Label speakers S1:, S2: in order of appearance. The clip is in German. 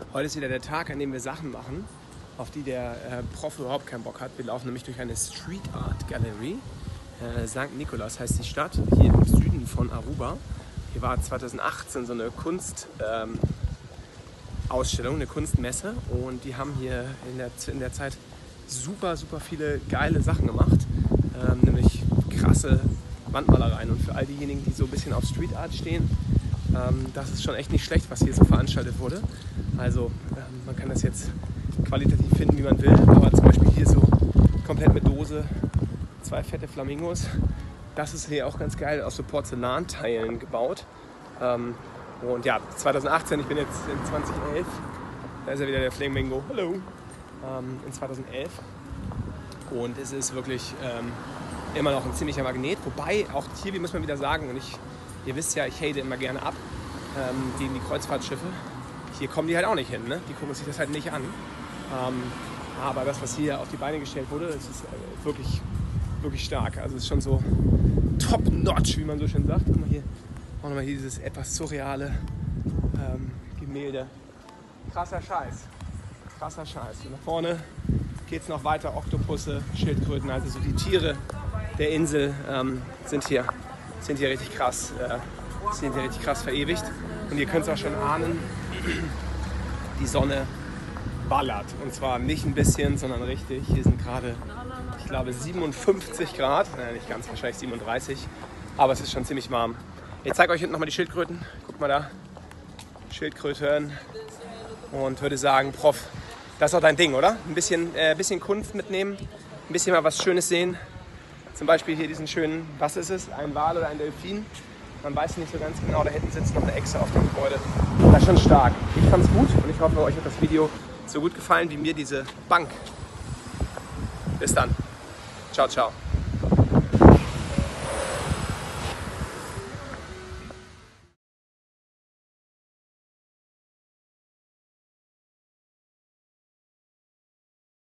S1: Heute ist wieder der Tag, an dem wir Sachen machen, auf die der Prof überhaupt keinen Bock hat. Wir laufen nämlich durch eine Street Art Gallery. St. Nikolaus heißt die Stadt, hier im Süden von Aruba. Hier war 2018 so eine Kunstausstellung, eine Kunstmesse. Und die haben hier in der Zeit super viele geile Sachen gemacht. Nämlich krasse Wandmalereien. Und für all diejenigen, die so ein bisschen auf Street Art stehen, das ist schon echt nicht schlecht, was hier so veranstaltet wurde. Also man kann das jetzt qualitativ finden, wie man will, aber zum Beispiel hier so komplett mit Dose, 2 fette Flamingos. Das ist hier auch ganz geil, aus so Porzellanteilen gebaut. Und ja, 2018, ich bin jetzt in 2011, da ist ja wieder der Flamingo, hallo, in 2011. Und es ist wirklich immer noch ein ziemlicher Magnet, wobei auch hier, wie muss man wieder sagen, und ihr wisst ja, ich hate immer gerne ab gegen die Kreuzfahrtschiffe. Hier kommen die halt auch nicht hin, ne? Die gucken sich das halt nicht an. Aber das, was hier auf die Beine gestellt wurde, es ist wirklich stark. Also es ist schon so top-notch, wie man so schön sagt. Guck mal hier, auch nochmal hier dieses etwas surreale Gemälde. Krasser Scheiß. Und nach vorne geht es noch weiter. Oktopusse, Schildkröten, also so die Tiere der Insel sind hier richtig krass verewigt. Und ihr könnt es auch schon ahnen, die Sonne ballert. Und zwar nicht ein bisschen, sondern richtig. Hier sind gerade, ich glaube, 57 Grad. Naja, nicht ganz, wahrscheinlich 37. Aber es ist schon ziemlich warm. Ich zeige euch hinten nochmal die Schildkröten. Guckt mal da. Schildkröten. Und würde sagen, Prof, das ist auch dein Ding, oder? Ein bisschen Kunst mitnehmen. Ein bisschen mal was Schönes sehen. Zum Beispiel hier diesen schönen, was ist es? Ein Wal oder ein Delfin? Man weiß nicht so ganz genau, da hinten sitzt noch eine Echse auf dem Gebäude. Das ist schon stark. Ich fand's gut und ich hoffe, euch hat das Video so gut gefallen wie mir diese Bank. Bis dann. Ciao, ciao.